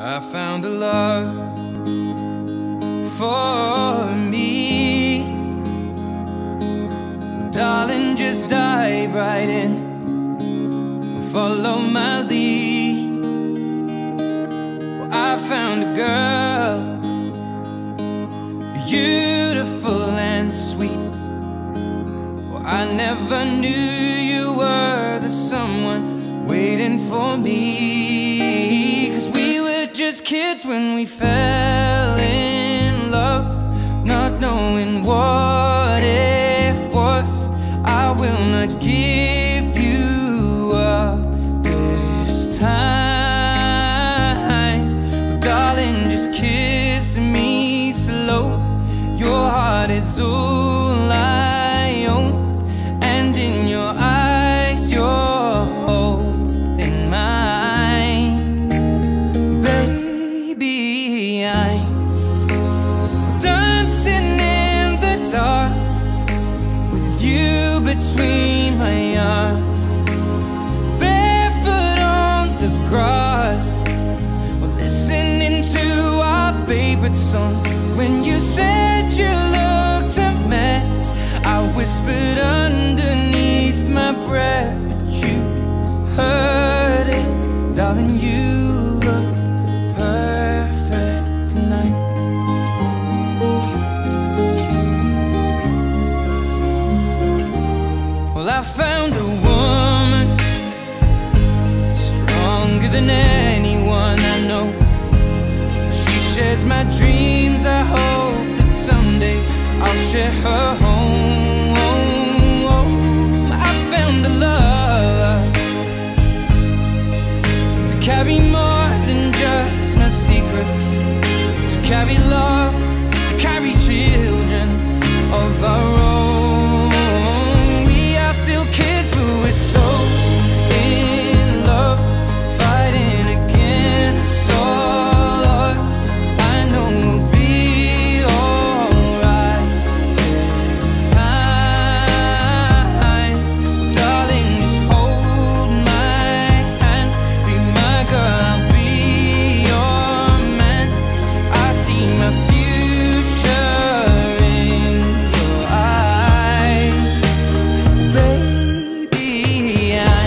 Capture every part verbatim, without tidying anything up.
I found a love for me. Well, darling, just dive right in, follow my lead. Well, I found a girl, beautiful and sweet. Well, I never knew you were the someone waiting for me. 'Cause we were just kids when we fell in love, not knowing what it was. I will not give you up this time. Darling, just kiss me slow. Your heart is all I own, and in your eyes you're holding mine. Baby, I'm dancing in the dark with you between my arms, barefoot on the grass, listening to our favorite song. When you said you looked a mess, I whispered underneath my breath, but you heard it. Darling, you look perfect tonight. Well, I found a woman stronger than anyone I know. She shares my dreams. I hope that someday I'll share her home. I found a love to carry more than just my secrets, to carry love, to carry children of our own. We are still kids, but we're so in love, fighting against all odds. I know we'll be alright this time. Darling, just hold my hand, be my girl, I'll be your man. I see my future in your eyes. Baby, I'm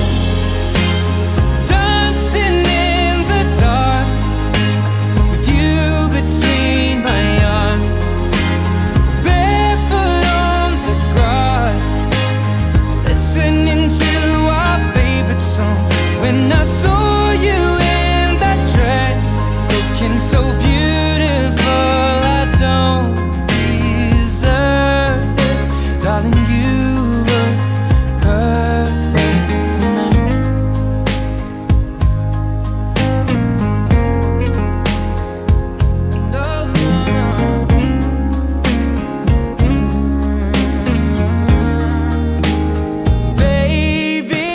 dancing in the dark with you between my arms, barefoot on the grass, listening to our favorite song. When I saw you in that dress, looking so beautiful, I don't deserve this. Darling, you look perfect tonight. No, no, no. Baby,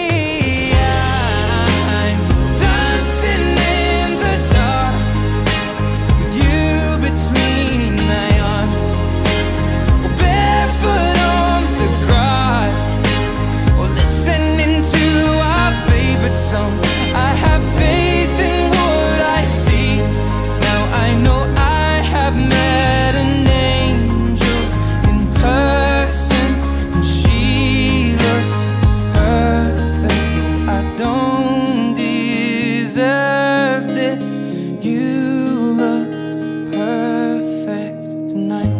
I'm dancing in the dark with you between my arms, barefoot on the grass, or listening to our favorite song. I have faith in what I see. Now I know I have met an angel in person, and she looks perfect. I don't deserve this. You look perfect tonight.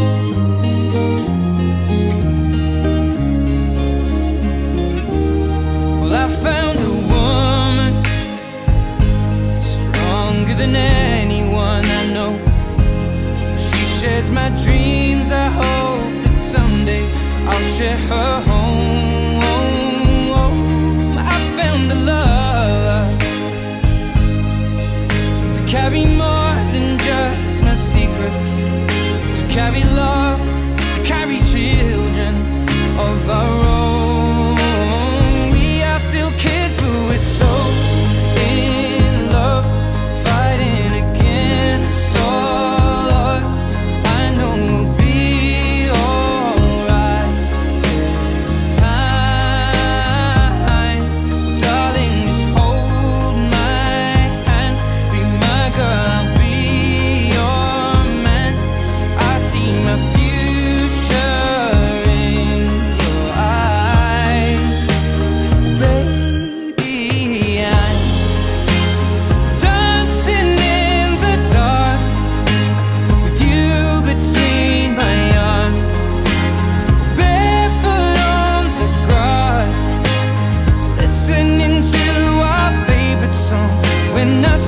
Well, I found a woman stronger than anyone I know. She shares my dreams. I hope that someday I'll share her home. I found a love to carry more than just my secrets, to carry love, to carry children of our own. We are still kids, but we're so in love, fighting against all odds. I know we'll be alright this when I